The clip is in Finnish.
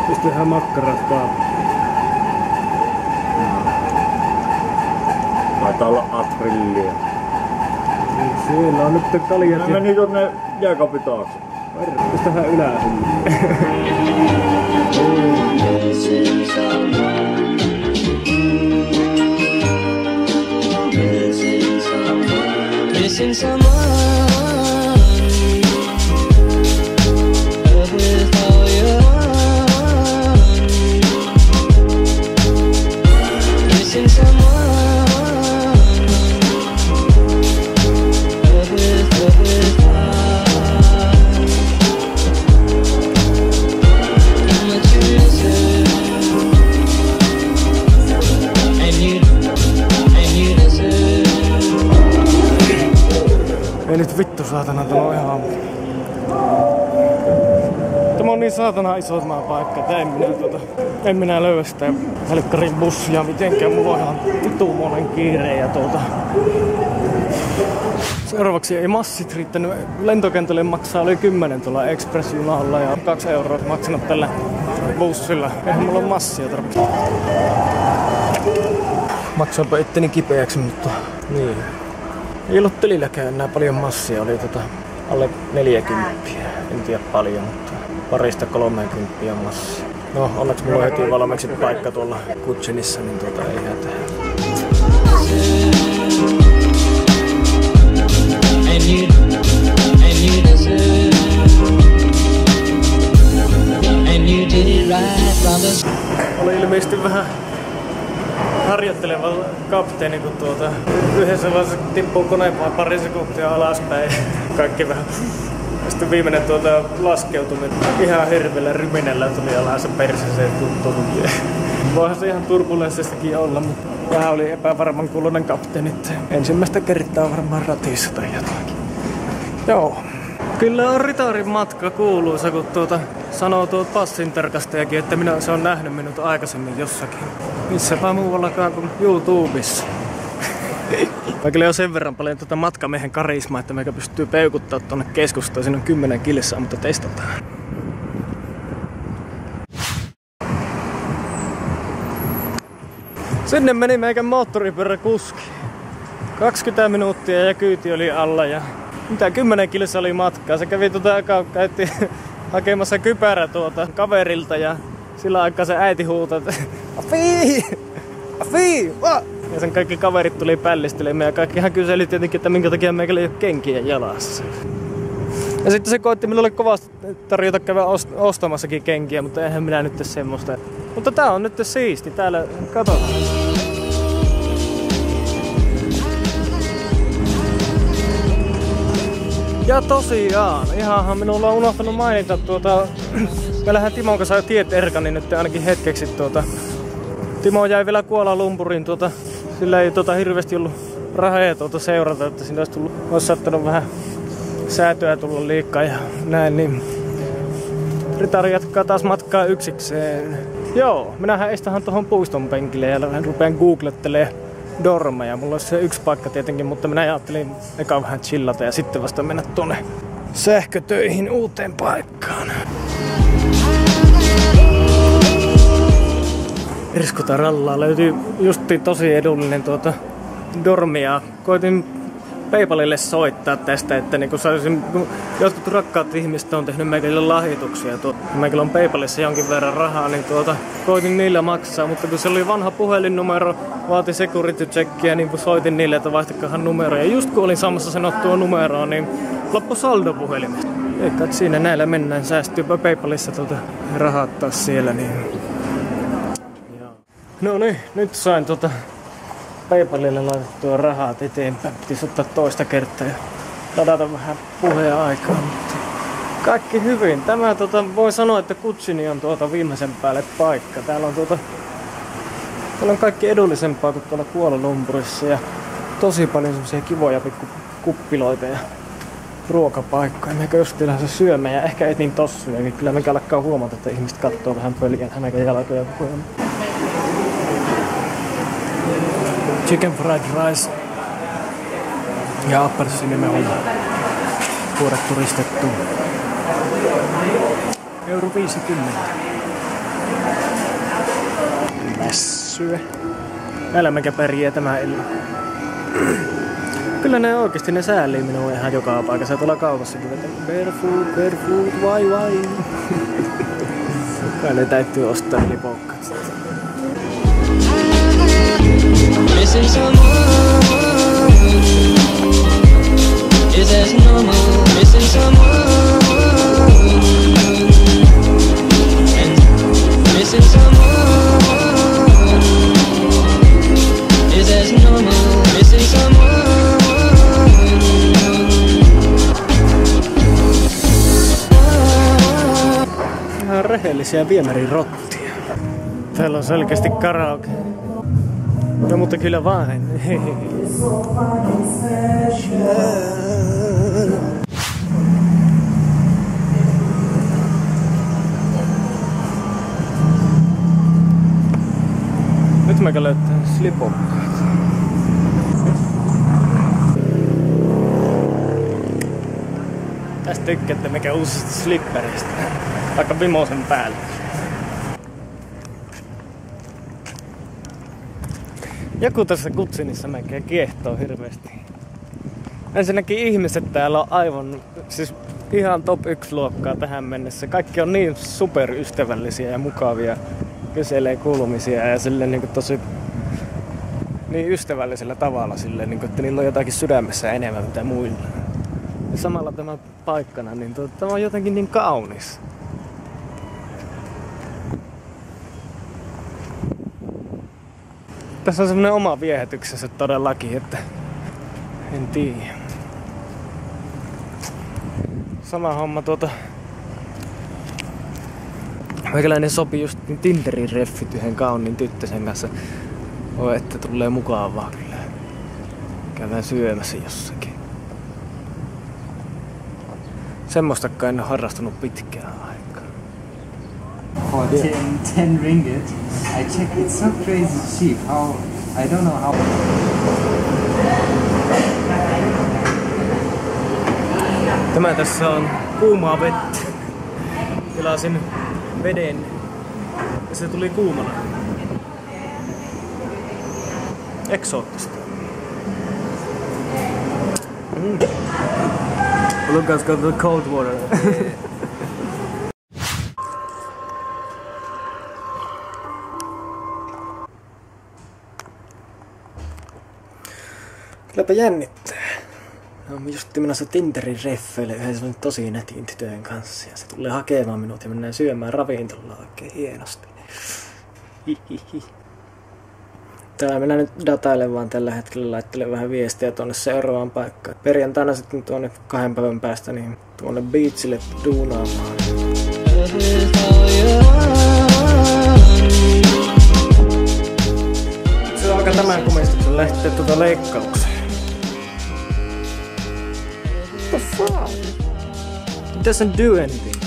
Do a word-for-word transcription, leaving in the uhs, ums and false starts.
Just tehdään makkarat kaappi. Taitaa olla aprillia. Siellä on nyt kaljat. Ne meni tonne jääkaapin taakse. Just tehdään ylähyllyyn. Missing someone with all your missing someone with with how much you deserve and you and you deserve. Ei nyt vittu saatana, tämä on ihan... Tämä on niin saatana iso tämä paikka, että en minä, tuota, en minä löyä sitä helkkarin bussia mitenkään. Mulla on ihan vittu monen kiire ja tuota... Seuraavaksi ei massit riittänyt. Lentokentälle maksaa oli kymmenen tuolla Express-junalla ja kaksi euroa maksanut tällä bussilla. Eihän mulla ole massia tarpeeksi. Maksoinpa itteni kipeäksi, mutta niin. Ei ollut tililläkään enää paljon massia, oli tota alle neljäkymppiä. En tiedä paljon, mutta parista kolmeenkymppiä massia. No, onneksi mulla on heti valmiiksi paikka tuolla Kutsinissa, niin tuota ei hätää. Oli ilmeisesti vähän harjoitteleva kapteeni, kun tuota yhdessä vaiheessa tippuu koneen pari sekuntia alaspäin. Kaikki vähän. Sitten viimeinen tuota laskeutuminen ihan hirveellä ryminällä tuli alas perseeseen tuttuun. Voihan se ihan turbulenssissakin olla, mutta vähän oli epävarman kuulunen kapteeni. Ensimmäistä kertaa varmaan ratissa tai jotakin. Joo. Kyllä on Ritarin matka kuuluisa, kun tuota sanoo tuo passintarkastajakin, että minä se on nähnyt minut aikaisemmin jossakin. Missäpä muuallakaan kuin YouTubessa. Vaikka on sen verran paljon tuota matkamiehen karismaa, että meikä pystyy peukuttaa tuonne keskustaan. Siinä on kymmenen kilsaa, mutta testataan. Sinne meni meikän moottoripyöräkuski. kaksikymmentä minuuttia ja kyyti oli alla ja mitä kymmenen kilsa oli matkaa. Se kävi tuota aikaa, käytti hakemassa kypärä tuota kaverilta ja sillä aikaa se äiti huutaa, että Afi! Afi! Va! Ja sen kaikki kaverit tuli pällistelemään ja kaikkihan kyseli tietenkin, että minkä takia meikällä ei ole kenkiä jalassa. Ja sitten se koitti minulle kovasti tarjota käydä ostamassakin kenkiä, mutta eihän minä nyt tee semmoista. Mutta tää on nyt siisti, täällä katsotaan. Ja tosiaan, ihanhan minulla on unohtanut mainita tuota... Meillähän Timon kanssa jo tiet erkani nyt ainakin hetkeksi tuota... Timo jäi vielä Kuala Lumpuriin tuota... Sillä ei tuota hirveästi ollut rahaa tuota seurata, että siinä olisi tullut... Olisi saattanut vähän säätöä tulla liikaa ja näin, niin... Ritari jatkaa taas matkaa yksikseen. Joo, minähän istahan tuohon puiston penkille ja rupean googlettelemaan dormeja. Mulla olisi se yksi paikka tietenkin, mutta minä ajattelin eka vähän chillata ja sitten vasta mennä tuonne sähkötöihin uuteen paikkaan. Irskutarallaa löytyy justi tosi edullinen tuota dormia. Koitin PayPalille soittaa tästä, että niinku saisin, jotkut rakkaat ihmiset on tehnyt meikälle lahjoituksia. Meikällä on PayPalissa jonkin verran rahaa, niin tuota, koitin niillä maksaa, mutta kun se oli vanha puhelinnumero, vaati security checkia, niin soitin niille, että vaihtakahan numeroja. Ja just kun olin saamassa sanottua numeroa, niin loppu saldo puhelimesta. Eikä siinä näillä mennään, säästyy PayPalissa tuota rahat taas siellä, niin... No niin, nyt sain tuota PayPalille laitettua rahat eteenpäin. Pitäisi ottaa toista kertaa ja ladata vähän puheen aikaa, mutta kaikki hyvin. Tämä tota, voi sanoa, että Kutsini on tuota viimeisen päälle paikka. Täällä on tuota, täällä on kaikki edullisempaa kuin tuolla Kuala Lumpurissa ja tosi paljon semmosia kivoja pikku kuppiloita ja ruokapaikkoja. Meikä just lähdössä syömään ja ehkä etin tossuja. Kyllä meikä alkaa huomata, että ihmiset katsoo vähän pöljää meikä jalkoja koko ajan. Chicken fried rice ja appelsiinimeloni puolet turistettu. Euro viisikymmentä. Mässyä. Elämäkä pärjää tämä ilma. Kyllä ne oikeesti ne säälii minua ihan joka paikassa tuolla kaupassakin. Barefoot, barefoot, why, why? Kai ne täytyy ostaa lipokkat. Missing someone. Is that normal? Missing someone. And missing someone. Is that normal? Missing someone. Ihan rehellisiä viemärirottia. Täällä on selkeästi karaoke. No mutta kyllä vain. Nyt mä löytän slipokkaat. Tästä tykkäätte mikä uusista slipperistä. Vaikka vimosen päälle. Joku tässä Kutsinissa mäkeä kiehtoo hirveesti. Ensinnäkin ihmiset täällä on aivan, siis ihan top yksi luokkaa tähän mennessä. Kaikki on niin superystävällisiä ja mukavia. Kyselee kuulumisia ja silleen niin kuin tosi niin ystävällisellä tavalla silleen, niin kuin, että niillä on jotakin sydämessä enemmän mitä muilla. Ja samalla tämä paikkana, niin to, tämä on jotenkin niin kaunis. Tässä on semmonen oma viehätyksensä todellakin, että en tiedä. Sama homma tuota. Meikäläinen sopii just niin Tinderin reffit yhden kauniin tyttösen kanssa. Oi, että tulee mukavaa kyllä. Käydään syömässä jossakin. Semmoistakaan en ole harrastanut pitkään aikaa. For ten, ten ringgit, I check it's so crazy cheap. How I don't know how. Tämä tässä on kuumaa vettä. Tilasin veden ja se tuli kuumana. Eksoottista. Mm. Look, I've got the cold water. Kylläpä jännittää. No, just menossa Tinderin reffeille yhden tosi nätin tytön kanssa ja se tulee hakemaan minut ja mennään syömään ravintolaan oikein hienosti. Hihihi. Täällä mennään nyt dataille vaan tällä hetkellä, laittelen vähän viestiä tuonne seuraavaan paikkaan. Perjantaina sitten tuonne kahden päivän päästä niin tuonne beachille duunaamaan. Se alkaa tämän kumistuksen lähteä tuota leikkaukseen. What the fuck? It doesn't do anything.